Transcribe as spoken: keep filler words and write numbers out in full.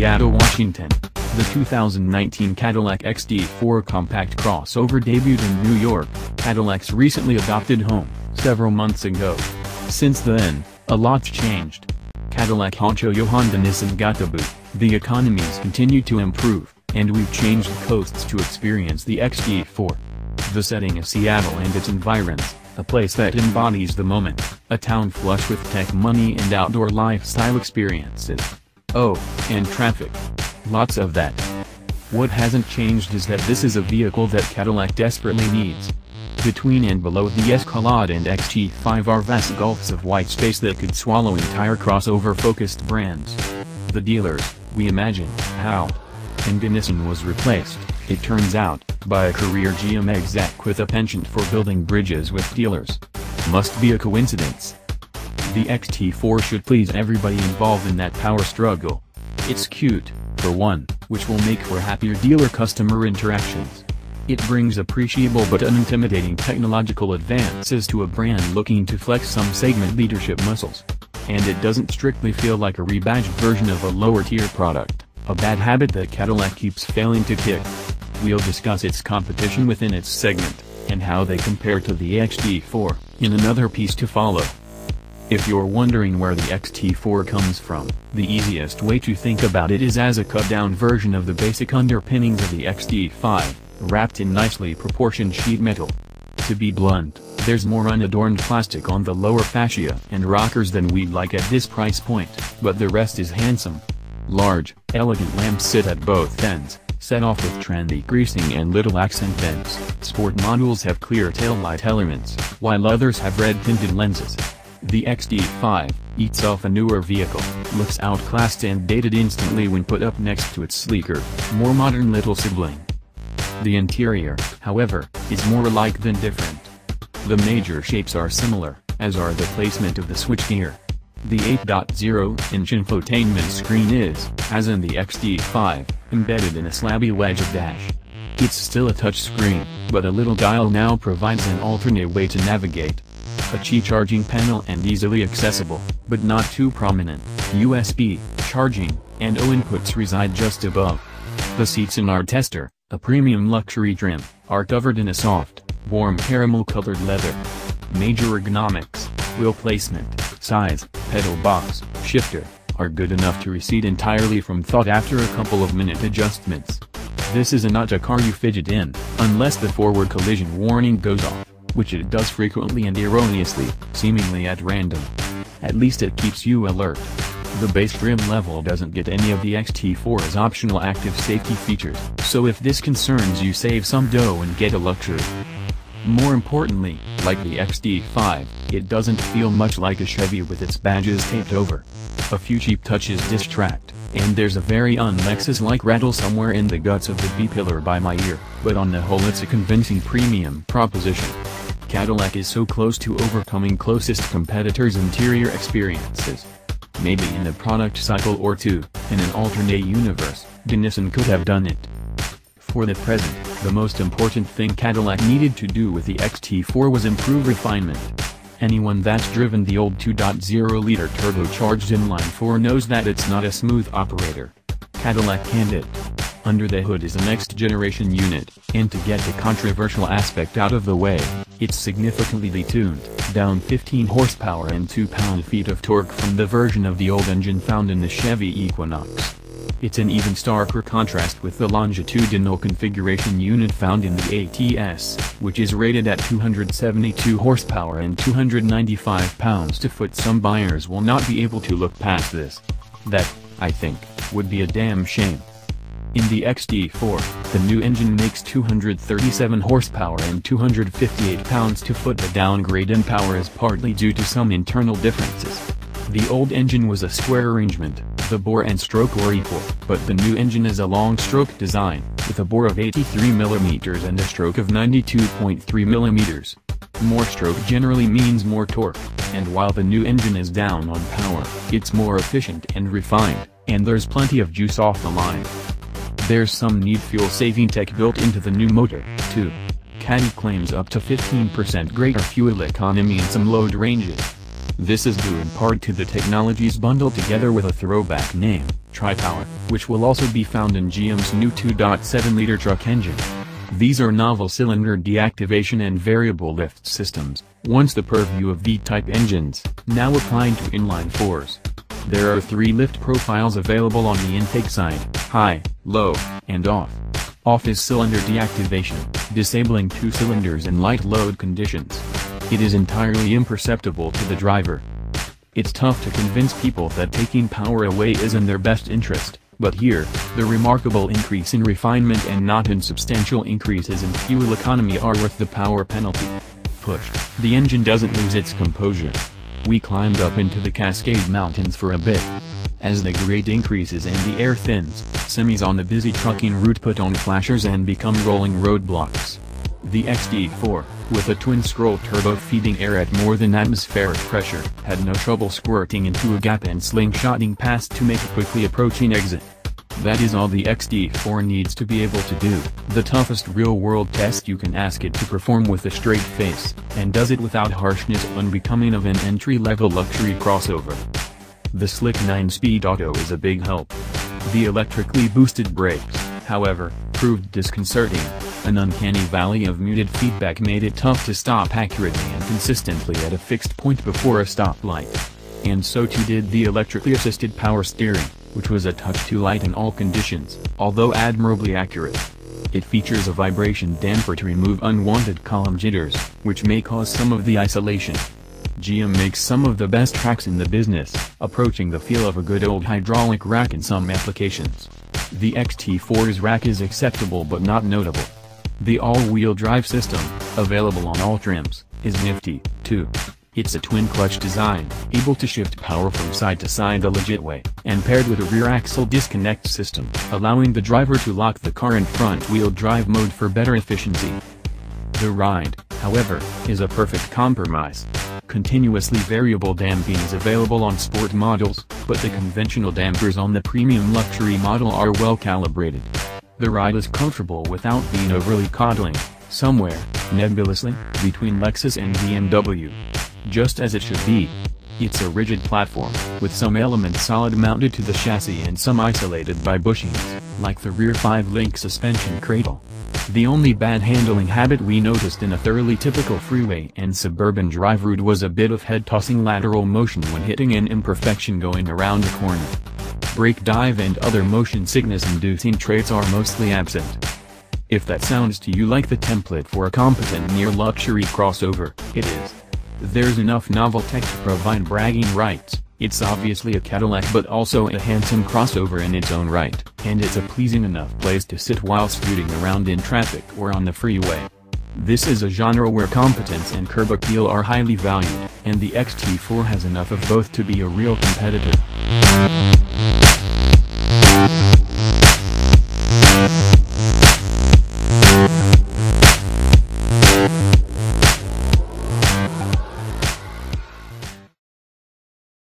Seattle, Washington. The two thousand nineteen Cadillac X T four compact crossover debuted in New York, Cadillac's recently adopted home, several months ago. Since then, a lot's changed. Cadillac honcho Johan Dennison got the boot, the economies continue to improve, and we've changed the coasts to experience the X T four. The setting is Seattle and its environs, a place that embodies the moment, a town flush with tech money and outdoor lifestyle experiences. Oh, and traffic. Lots of that. What hasn't changed is that this is a vehicle that Cadillac desperately needs. Between and below the Escalade and X T five are vast gulfs of white space that could swallow entire crossover-focused brands. The dealers, we imagine, how? And Dennison was replaced, it turns out, by a career G M exec with a penchant for building bridges with dealers. Must be a coincidence. The X T four should please everybody involved in that power struggle. It's cute, for one, which will make for happier dealer-customer interactions. It brings appreciable but unintimidating technological advances to a brand looking to flex some segment leadership muscles. And it doesn't strictly feel like a rebadged version of a lower-tier product, a bad habit that Cadillac keeps failing to kick. We'll discuss its competition within its segment, and how they compare to the X T four, in another piece to follow. If you're wondering where the X T four comes from, the easiest way to think about it is as a cut-down version of the basic underpinnings of the X T five, wrapped in nicely proportioned sheet metal. To be blunt, there's more unadorned plastic on the lower fascia and rockers than we'd like at this price point, but the rest is handsome. Large, elegant lamps sit at both ends, set off with trendy greasing and little accent bends. Sport models have clear taillight elements, while others have red-tinted lenses. The X T five, itself a newer vehicle, looks outclassed and dated instantly when put up next to its sleeker, more modern little sibling. The interior, however, is more alike than different. The major shapes are similar, as are the placement of the switchgear. The eight point oh inch infotainment screen is, as in the X T five, embedded in a slabby wedge of dash. It's still a touchscreen, but a little dial now provides an alternate way to navigate. A Qi charging panel and easily accessible, but not too prominent, U S B, charging, and O inputs reside just above. The seats in our Tester, a premium luxury trim, are covered in a soft, warm caramel-colored leather. Major ergonomics, wheel placement, size, pedal box, shifter, are good enough to recede entirely from thought after a couple of minute adjustments. This is not a car you fidget in, unless the forward collision warning goes off, which it does frequently and erroneously, seemingly at random. At least it keeps you alert. The base trim level doesn't get any of the X T four's optional active safety features, so if this concerns you, save some dough and get a luxury. More importantly, like the X T five, it doesn't feel much like a Chevy with its badges taped over. A few cheap touches distract, and there's a very un-Lexus-like rattle somewhere in the guts of the B-pillar by my ear, but on the whole it's a convincing premium proposition. Cadillac is so close to overcoming closest competitors' interior experiences. Maybe in a product cycle or two, in an alternate universe, Dennison could have done it. For the present, the most important thing Cadillac needed to do with the X T four was improve refinement. Anyone that's driven the old two point oh liter turbocharged inline four knows that it's not a smooth operator. Cadillac canned it. Under the hood is a next-generation unit, and to get the controversial aspect out of the way, it's significantly detuned, down fifteen horsepower and two pound-feet of torque from the version of the old engine found in the Chevy Equinox. It's an even starker contrast with the longitudinal configuration unit found in the A T S, which is rated at two hundred seventy-two horsepower and two hundred ninety-five pounds-to-foot. Some buyers will not be able to look past this. That, I think, would be a damn shame. In the X T four, the new engine makes two hundred thirty-seven horsepower and two hundred fifty-eight pounds-to-foot. The downgrade in power is partly due to some internal differences. The old engine was a square arrangement, the bore and stroke were equal, but the new engine is a long stroke design, with a bore of eighty-three millimeters and a stroke of ninety-two point three millimeters. More stroke generally means more torque, and while the new engine is down on power, it's more efficient and refined, and there's plenty of juice off the line. There's some neat fuel-saving tech built into the new motor, too. Caddy claims up to fifteen percent greater fuel economy in some load ranges. This is due in part to the technologies bundled together with a throwback name, Tri-Power, which will also be found in G M's new two point seven liter truck engine. These are novel cylinder deactivation and variable lift systems, once the purview of V-type engines, now applying to inline fours. There are three lift profiles available on the intake side: high, low, and off. Off is cylinder deactivation, disabling two cylinders in light load conditions. It is entirely imperceptible to the driver. It's tough to convince people that taking power away is in their best interest, but here, the remarkable increase in refinement and not insubstantial increases in fuel economy are worth the power penalty. Pushed, the engine doesn't lose its composure. We climbed up into the Cascade Mountains for a bit. As the grade increases and the air thins, semis on the busy trucking route put on flashers and become rolling roadblocks. The X D four, with a twin-scroll turbo feeding air at more than atmospheric pressure, had no trouble squirting into a gap and slingshotting past to make a quickly approaching exit. That is all the X D four needs to be able to do, the toughest real-world test you can ask it to perform with a straight face, and does it without harshness unbecoming of an entry-level luxury crossover. The slick nine-speed auto is a big help. The electrically boosted brakes, however, proved disconcerting. An uncanny valley of muted feedback made it tough to stop accurately and consistently at a fixed point before a stoplight. And so too did the electrically assisted power steering, which was a touch too light in all conditions, although admirably accurate. It features a vibration damper to remove unwanted column jitters, which may cause some of the isolation. G M makes some of the best tracks in the business, approaching the feel of a good old hydraulic rack in some applications. The X T four's rack is acceptable but not notable. The all-wheel drive system, available on all trims, is nifty, too. It's a twin-clutch design, able to shift power from side to side the legit way, and paired with a rear-axle disconnect system, allowing the driver to lock the car in front-wheel drive mode for better efficiency. The ride, however, is a perfect compromise. Continuously variable damping is available on sport models, but the conventional dampers on the premium luxury model are well calibrated. The ride is comfortable without being overly coddling, somewhere, nebulously, between Lexus and B M W. Just as it should be. It's a rigid platform, with some elements solid mounted to the chassis and some isolated by bushings, like the rear five-link suspension cradle. The only bad handling habit we noticed in a thoroughly typical freeway and suburban drive route was a bit of head-tossing lateral motion when hitting an imperfection going around a corner. Brake dive and other motion sickness-inducing traits are mostly absent. If that sounds to you like the template for a competent near-luxury crossover, it is. There's enough novel tech to provide bragging rights. It's obviously a Cadillac but also a handsome crossover in its own right, and it's a pleasing enough place to sit while scooting around in traffic or on the freeway. This is a genre where competence and curb appeal are highly valued, and the X T four has enough of both to be a real competitor.